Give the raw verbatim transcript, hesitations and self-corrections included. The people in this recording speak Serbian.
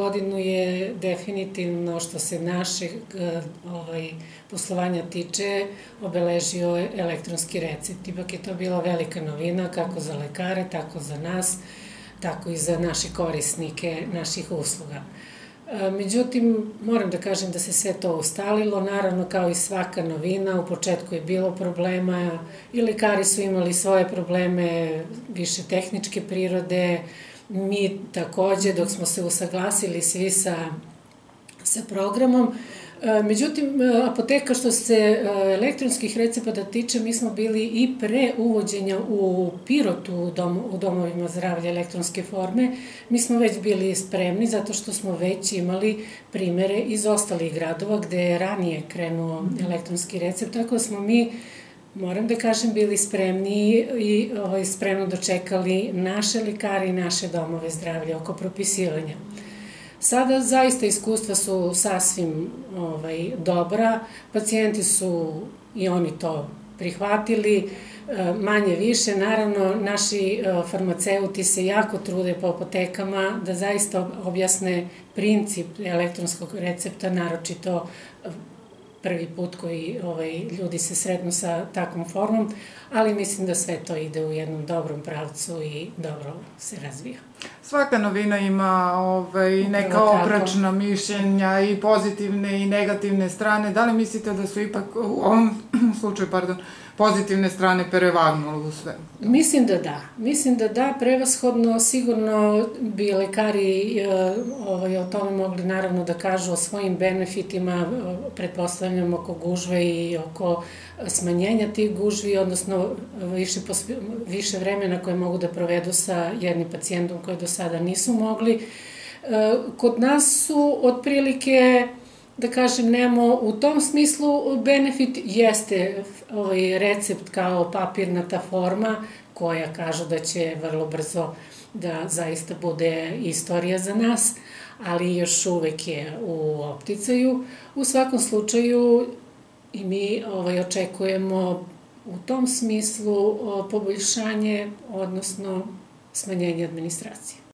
godinu je definitivno, što se našeg poslovanja tiče, obeležio elektronski recept. Ipak je to bila velika novina, kako za lekare, tako za nas, tako i za naše korisnike naših usluga. Međutim, moram da kažem da se sve to ustalilo, naravno kao i svaka novina, u početku je bilo problema i lekari su imali svoje probleme, više tehničke prirode, mi takođe dok smo se usaglasili svi sa programom. Međutim, apoteka što se elektronskih recepata tiče, mi smo bili i pre uvođenja u Pirotu u domovima zdravlja elektronske forme, mi smo već bili spremni zato što smo već imali primere iz ostalih gradova gde je ranije krenuo elektronski recept, tako da smo mi, moram da kažem, bili spremni i spremno dočekali naše lekare i naše domove zdravlja oko propisivanja. Sada zaista iskustva su sasvim dobra, pacijenti su i oni to prihvatili, manje više. Naravno, naši farmaceuti se jako trude po apotekama da zaista objasne princip elektronskog recepta, naročito prvi put koji ljudi se sretnu sa takvom formom, ali mislim da sve to ide u jednom dobrom pravcu i dobro se razvija. Svaka novina ima neka oprečna mišljenja i pozitivne i negativne strane. Da li mislite da su ipak u ovom slučaju, pardon, pozitivne strane prevagnule u sve? Mislim da da. Mislim da da, prevashodno sigurno bi lekari o tome mogli naravno da kažu o svojim benefitima, pretpostavljam oko gužve i oko smanjenja tih gužvi, odnosno više vremena koje mogu da provedu sa jednim pacijentom koji do sada nisu mogli. Kod nas su otprilike, da kažem, nemamo u tom smislu benefit, jeste recept kao papirnata forma koja kažu da će vrlo brzo da zaista bude istorija za nas, ali još uvek je u opticaju. U svakom slučaju i mi očekujemo u tom smislu poboljšanje, odnosno smanjenje administracije.